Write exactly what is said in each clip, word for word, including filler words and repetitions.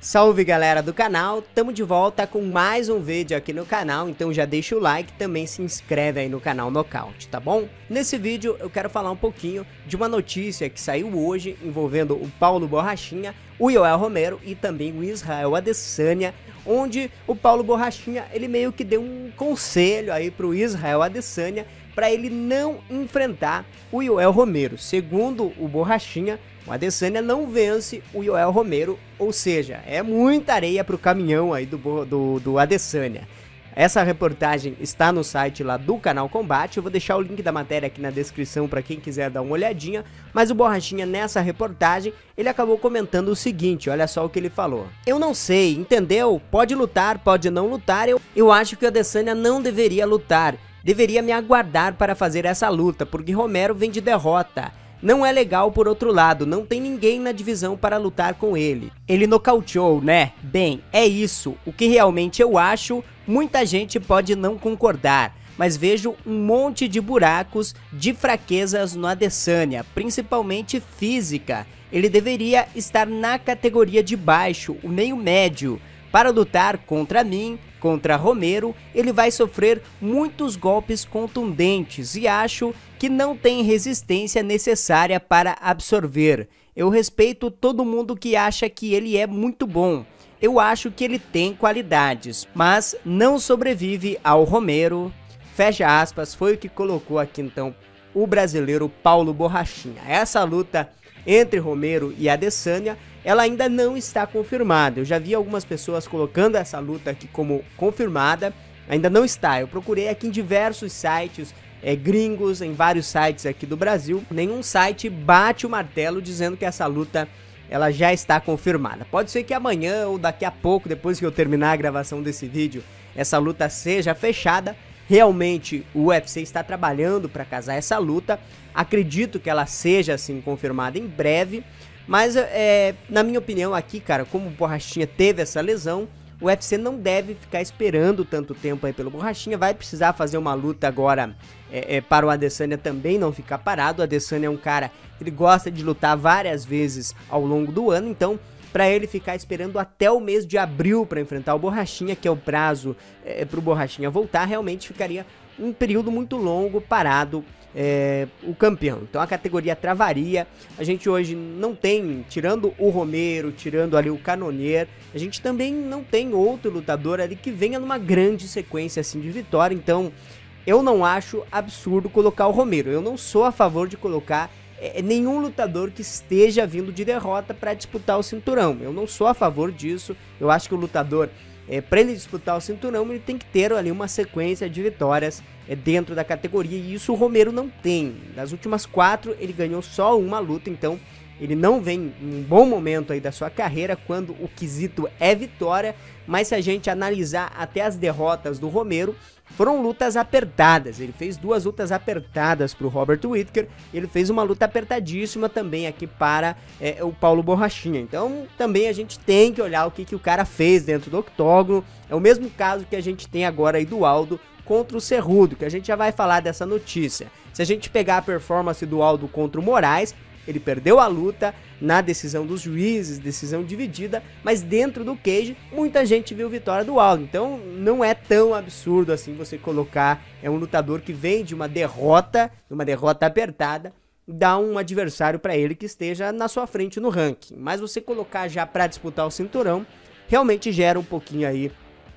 Salve galera do canal, tamo de volta com mais um vídeo aqui no canal, então já deixa o like e também se inscreve aí no canal Nocaute, tá bom? Nesse vídeo eu quero falar um pouquinho de uma notícia que saiu hoje envolvendo o Paulo Borrachinha, o Yoel Romero e também o Israel Adesanya, onde o Paulo Borrachinha ele meio que deu um conselho aí pro Israel Adesanya para ele não enfrentar o Yoel Romero. Segundo o Borrachinha, o Adesanya não vence o Yoel Romero, ou seja, é muita areia pro caminhão aí do, do, do Adesanya. Essa reportagem está no site lá do canal Combate, eu vou deixar o link da matéria aqui na descrição para quem quiser dar uma olhadinha, mas o Borrachinha nessa reportagem, ele acabou comentando o seguinte, olha só o que ele falou. Eu não sei, entendeu? Pode lutar, pode não lutar, eu, eu acho que o Adesanya não deveria lutar, deveria me aguardar para fazer essa luta, porque Romero vem de derrota. Não é legal por outro lado, não tem ninguém na divisão para lutar com ele. Ele nocauteou, né? Bem, é isso. O que realmente eu acho, muita gente pode não concordar, mas vejo um monte de buracos, de fraquezas no Adesanya, principalmente física. Ele deveria estar na categoria de baixo, o meio médio. Para lutar contra mim, contra Romero, ele vai sofrer muitos golpes contundentes e acho que não tem resistência necessária para absorver. Eu respeito todo mundo que acha que ele é muito bom. Eu acho que ele tem qualidades, mas não sobrevive ao Romero. Fecha aspas, foi o que colocou aqui então o brasileiro Paulo Borrachinha. Essa luta entre Romero e Adesanya, ela ainda não está confirmada. Eu já vi algumas pessoas colocando essa luta aqui como confirmada, ainda não está. Eu procurei aqui em diversos sites é, gringos, em vários sites aqui do Brasil. Nenhum site bate o martelo dizendo que essa luta ela já está confirmada. Pode ser que amanhã ou daqui a pouco, depois que eu terminar a gravação desse vídeo, essa luta seja fechada. Realmente o U F C está trabalhando para casar essa luta. Acredito que ela seja assim confirmada em breve. Mas é, na minha opinião aqui, cara, como o Borrachinha teve essa lesão, o U F C não deve ficar esperando tanto tempo aí pelo Borrachinha. Vai precisar fazer uma luta agora é, é, para o Adesanya também não ficar parado. O Adesanya é um cara que ele gosta de lutar várias vezes ao longo do ano, então para ele ficar esperando até o mês de abril para enfrentar o Borrachinha, que é o prazo é, para o Borrachinha voltar, realmente ficaria um período muito longo parado é, o campeão. Então a categoria travaria. A gente hoje não tem, tirando o Romero, tirando ali o Cannonier, a gente também não tem outro lutador ali que venha numa grande sequência assim de vitória. Então eu não acho absurdo colocar o Romero. Eu não sou a favor de colocar É, nenhum lutador que esteja vindo de derrota para disputar o cinturão. Eu não sou a favor disso. Eu acho que o lutador, é, para ele disputar o cinturão, ele tem que ter ali uma sequência de vitórias é, dentro da categoria, e isso o Romero não tem. Das últimas quatro ele ganhou só uma luta, então ele não vem em um bom momento aí da sua carreira quando o quesito é vitória. Mas se a gente analisar até as derrotas do Romero, foram lutas apertadas. Ele fez duas lutas apertadas para o Robert Whittaker, ele fez uma luta apertadíssima também aqui para é, o Paulo Borrachinha. Então também a gente tem que olhar o que, que o cara fez dentro do octógono. É o mesmo caso que a gente tem agora aí do Aldo contra o Cerrudo, que a gente já vai falar dessa notícia. Se a gente pegar a performance do Aldo contra o Moraes, ele perdeu a luta na decisão dos juízes, decisão dividida, mas dentro do cage muita gente viu vitória do Aldo. Então não é tão absurdo assim você colocar é um lutador que vem de uma derrota, uma derrota apertada, dar um adversário para ele que esteja na sua frente no ranking. Mas você colocar já para disputar o cinturão realmente gera um pouquinho aí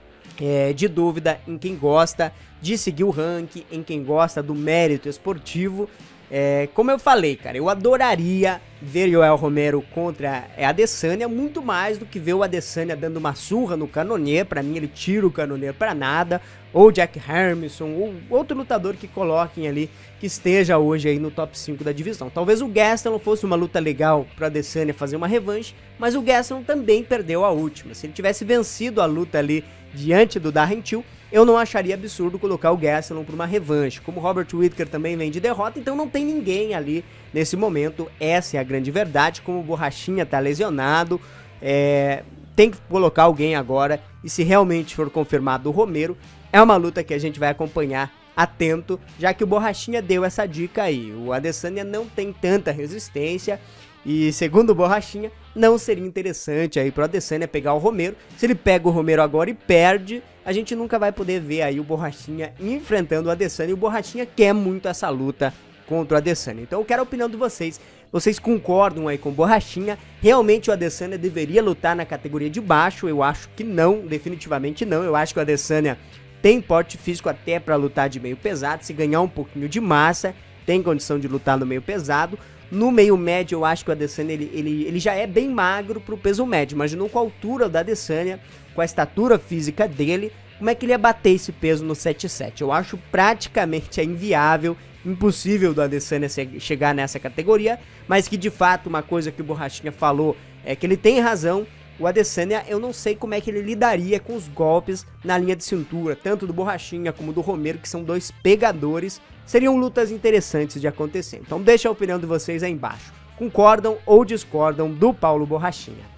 é, de dúvida em quem gosta de seguir o ranking, em quem gosta do mérito esportivo. É, como eu falei, cara, eu adoraria ver Yoel Romero contra Adesanya, muito mais do que ver o Adesanya dando uma surra no Cannonier. Pra mim ele tira o Cannonier pra nada, ou Jack Hermanson, ou outro lutador que coloquem ali, que esteja hoje aí no top cinco da divisão. Talvez o Gastelum fosse uma luta legal pro Adesanya fazer uma revanche, mas o Gastelum também perdeu a última. Se ele tivesse vencido a luta ali diante do Darren Till, eu não acharia absurdo colocar o Gastelum para uma revanche. Como o Robert Whittaker também vem de derrota, então não tem ninguém ali nesse momento. Essa é a grande verdade. Como o Borrachinha tá lesionado, é, tem que colocar alguém agora. E se realmente for confirmado o Romero, é uma luta que a gente vai acompanhar atento, já que o Borrachinha deu essa dica aí. O Adesanya não tem tanta resistência E segundo o Borrachinha, não seria interessante aí pro Adesanya pegar o Romero. Se ele pega o Romero agora e perde, a gente nunca vai poder ver aí o Borrachinha enfrentando o Adesanya. E o Borrachinha quer muito essa luta contra o Adesanya. Então eu quero a opinião de vocês. Vocês concordam aí com o Borrachinha? Realmente o Adesanya deveria lutar na categoria de baixo? Eu acho que não, definitivamente não. Eu acho que o Adesanya tem porte físico até para lutar de meio pesado. Se ganhar um pouquinho de massa, tem condição de lutar no meio pesado. No meio médio, eu acho que o Adesanya ele, ele, ele já é bem magro pro peso médio. Imaginou com a altura do Adesanya, com a estatura física dele, como é que ele ia bater esse peso no sete sete? Eu acho praticamente inviável, impossível do Adesanya chegar nessa categoria, mas que de fato uma coisa que o Borrachinha falou é que ele tem razão. O Adesanya, eu não sei como é que ele lidaria com os golpes na linha de cintura, tanto do Borrachinha como do Romero, que são dois pegadores. Seriam lutas interessantes de acontecer. Então deixa a opinião de vocês aí embaixo. Concordam ou discordam do Paulo Borrachinha?